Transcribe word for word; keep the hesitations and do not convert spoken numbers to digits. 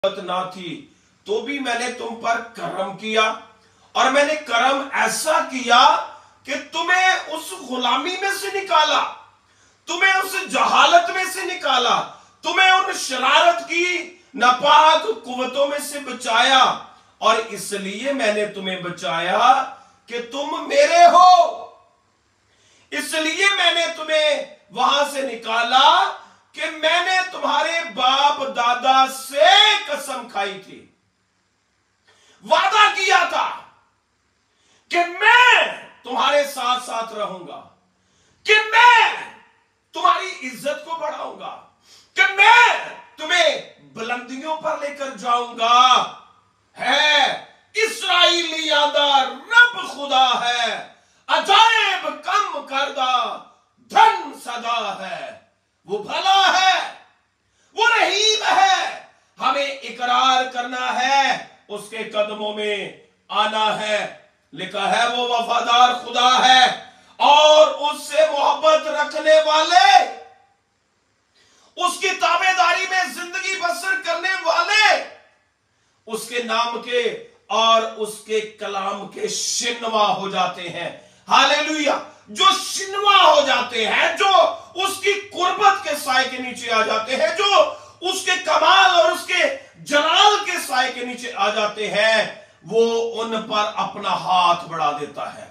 ना थी तो भी मैंने तुम पर करम किया, और मैंने करम ऐसा किया कि तुम्हें उस गुलामी में से निकाला, तुम्हें उस जहालत में से निकाला, तुम्हें उन शरारत की नापाक कुव्वतों में से बचाया, और इसलिए मैंने तुम्हें बचाया कि तुम मेरे हो। इसलिए मैंने तुम्हें वहां से निकाला कि मैंने तुम्हारे बाप दादा से कसम खाई थी, वादा किया था कि मैं तुम्हारे साथ साथ रहूंगा, कि मैं तुम्हारी इज्जत को बढ़ाऊंगा, कि मैं तुम्हें बुलंदियों पर लेकर जाऊंगा। है इस्राएलियां दा रब खुदा है, अजायब कम करदा धन सदा है। वो भला है, वो रहीम है, हमें इकरार करना है, उसके कदमों में आना है। लिखा है वो वफादार खुदा है और उससे मोहब्बत रखने वाले, उसकी ताबेदारी में जिंदगी बसर करने वाले उसके नाम के और उसके कलाम के शिनवा हो जाते हैं। हालेलुया। जो शिनवा हो जाते हैं, जो उसकी कुर्बत के साए के नीचे आ जाते हैं, जो उसके कमाल और उसके जलाल के साए के नीचे आ जाते हैं, वो उन पर अपना हाथ बढ़ा देता है।